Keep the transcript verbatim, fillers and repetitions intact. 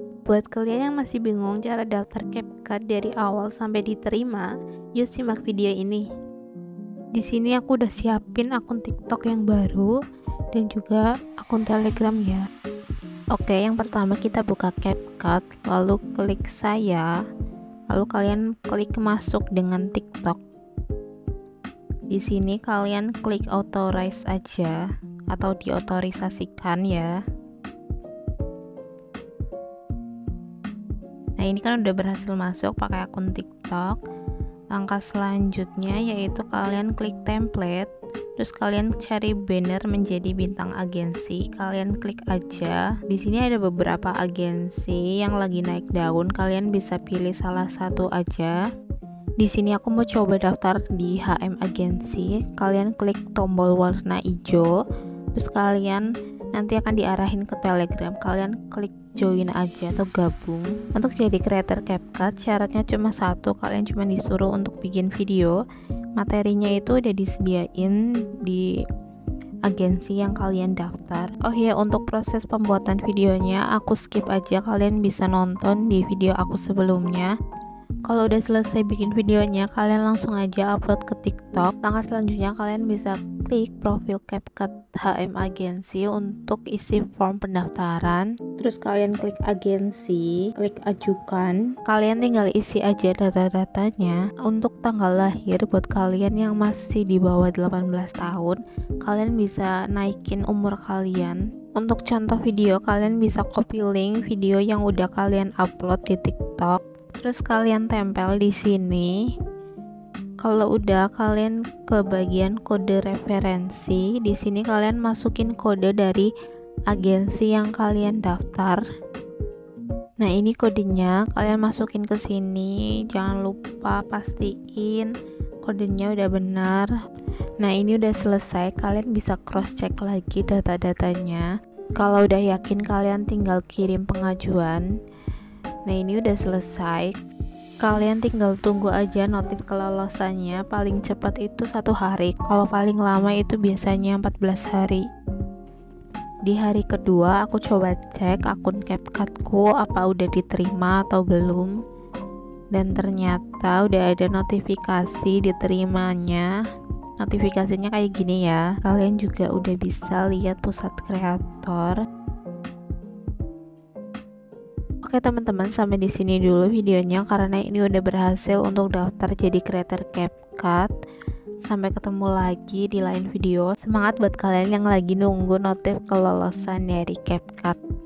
Buat kalian yang masih bingung cara daftar CapCut dari awal sampai diterima, yuk simak video ini. Di sini aku udah siapin akun TikTok yang baru dan juga akun Telegram ya. Oke, yang pertama kita buka CapCut, lalu klik saya, lalu kalian klik masuk dengan TikTok. Di sini kalian klik authorize aja atau diotorisasikan ya. Nah, ini kan udah berhasil masuk pakai akun TikTok. Langkah selanjutnya yaitu kalian klik template, terus kalian cari banner menjadi bintang agensi. Kalian klik aja. Di sini ada beberapa agensi yang lagi naik daun. Kalian bisa pilih salah satu aja. Di sini aku mau coba daftar di H M Agency. Kalian klik tombol warna hijau, terus kalian nanti akan diarahin ke Telegram. Kalian klik join aja atau gabung. Untuk jadi creator CapCut syaratnya cuma satu, kalian cuma disuruh untuk bikin video. Materinya itu udah disediain di agensi yang kalian daftar. Oh ya, untuk proses pembuatan videonya aku skip aja, kalian bisa nonton di video aku sebelumnya. Kalau udah selesai bikin videonya, kalian langsung aja upload ke TikTok. Langkah selanjutnya kalian bisa klik profil CapCut H M Agency untuk isi form pendaftaran. Terus kalian klik agensi, klik ajukan. Kalian tinggal isi aja data-datanya. Untuk tanggal lahir buat kalian yang masih di bawah delapan belas tahun, kalian bisa naikin umur kalian. Untuk contoh video, kalian bisa copy link video yang udah kalian upload di TikTok. Terus kalian tempel di sini. Kalau udah, kalian ke bagian kode referensi. Di sini kalian masukin kode dari agensi yang kalian daftar. Nah, ini kodenya, kalian masukin ke sini. Jangan lupa pastiin kodenya udah benar. Nah, ini udah selesai. Kalian bisa cross check lagi data-datanya. Kalau udah yakin, kalian tinggal kirim pengajuan. Nah, ini udah selesai. Kalian tinggal tunggu aja notif kelolosannya. Paling cepat itu satu hari. Kalau paling lama itu biasanya empat belas hari. Di hari kedua aku coba cek akun CapCutku apa udah diterima atau belum. Dan ternyata udah ada notifikasi diterimanya. Notifikasinya kayak gini ya. Kalian juga udah bisa lihat pusat kreator. Oke teman-teman, sampai di sini dulu videonya karena ini udah berhasil untuk daftar jadi creator CapCut. Sampai ketemu lagi di lain video. Semangat buat kalian yang lagi nunggu notif kelolosan dari CapCut.